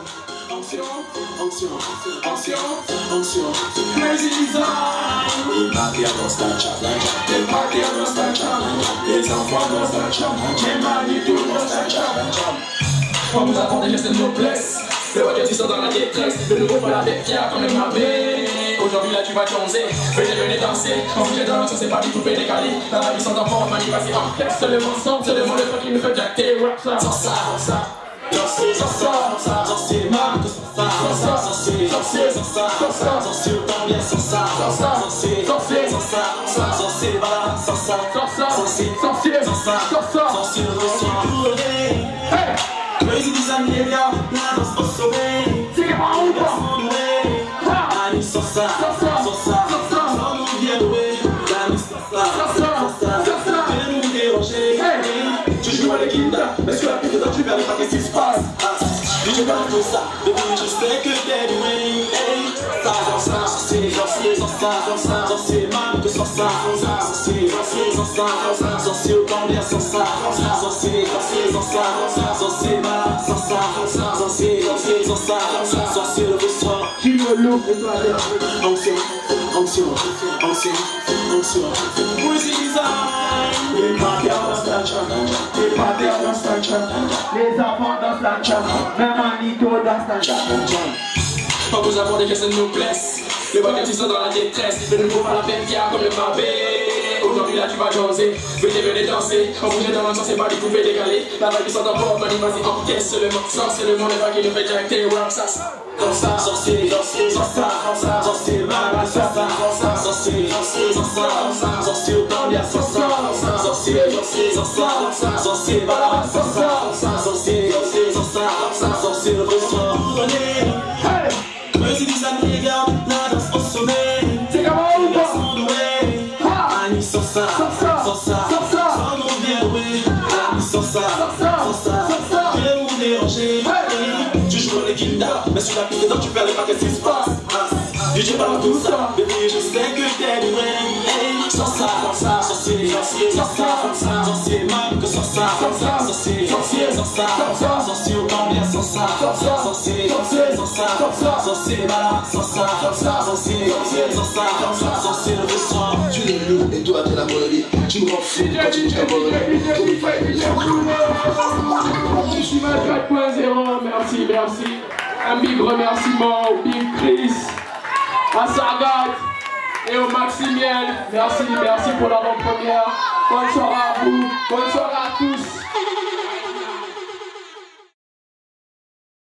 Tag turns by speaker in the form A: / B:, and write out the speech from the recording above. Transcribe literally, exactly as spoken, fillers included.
A: Ancien, ancien, ancien, ancien, crazy design. Les parties dans Snapchat, les parties dans Snapchat, les enfants dans Snapchat, les manitou dans Snapchat. On vous apprend des gestes de noblesse, le rocket ils sont dans la détresse, le nouveau pas la bête fière comme le mabé. Aujourd'hui là tu vas danser, venez venez danser, quand vous êtes dans l'action c'est pas du tout décalé. La vie sont d'enfants, manie passée en flex, c'est le mensonge, c'est le monde le qui nous fait jacter, rap ça, sans ça, sans ça. Danser, sans ça, sans ça, danser, marque, sans ça, sans ça, danser, danser, sans ça, sans ça, danser, autant bien, sans ça, sans ça, danser, danser, sans ça, sans ça, danser, voilà, sans ça, sans ça, danser, danser, sans ça, sans ça, danser, danser, hey! Crazy design, les gars, la danse au sommet, c'est comment on va? Ani, sans ça, sans ça, sans ça, sans nous bien doué, l'ami, sans ça, sans ça, sans ça, viens nous déranger, tu joues à l'équita, mais sur la piste de tu verras pas qu'est-ce qui se passe. Je parle de ça, bébé, je sais que t'es doué. Ça, dans ça, danser, danser, sans ça, dans ça, danser, même que sans ça, danser, danser, sans ça, danser, autant bien sans ça, danser, danser, sans ça, danser, mal, sans ça, danser, danser, sans ça, danser, le soir. Qui me loupe et toi, ancien, ancien, ancien, ancien, crazy design. Les parties dans Snapchat, les parties dans Snapchat, les enfants dans Snapchat, même Anito dans Snapchat. On vous apprend des gestes de noblesse, les voitures sont dans la détresse, le nouveau pas la peine fière comme le mabé. Aujourd'hui là tu vas danser, venez venez danser, quand vous êtes dans l'action c'est pas des coupés décalés. La vague sont d'enfants, manie vas-y encaisse, c'est le mensonge, c'est le monde qui nous fait jacter, rap ça. Dans ça, danser, danser, sans ça, sans ça, danser, mal, sans ça, sans ça, danser, danser, sans ça, sans ça, danser, autant bien, sans ça, danser, danser, sans ça, danser, voilà, sans ça, danser, danser, sans ça, danser, le besoin. Hey! Crazy design, regarde, la danse au sommet. C'est comment on va? Ani, sans ça, sans ça, sans nous bien doué. Ani, sans ça, sans ça, viens nous déranger. Tu joues dans les guitares, mais sur la piste donc tu perds les pas, qu'est-ce qui se passe? D J parle tout ça, bébé, je sais que t'es doué. Sans ça, sans ça, danser, danser, sans ça, sans ça, danser, même que sans ça, sans ça, danser, danser, sans ça, danser, autant bien sans ça, danser, danser, sans ça, danser, voilà, sans ça, danser, danser, sans ça, danser, le soir.
B: Tu es le loup et toi t'es la molodie. Tu me rends fou quand tu me t'abonnes.
C: Je suis ma quatre point zéro, merci, merci. Un big remerciement au Big Chris, à Sargat et au Maximiel. Merci, merci pour l'avant-première. Bonne soirée à vous, bonne soirée à tous.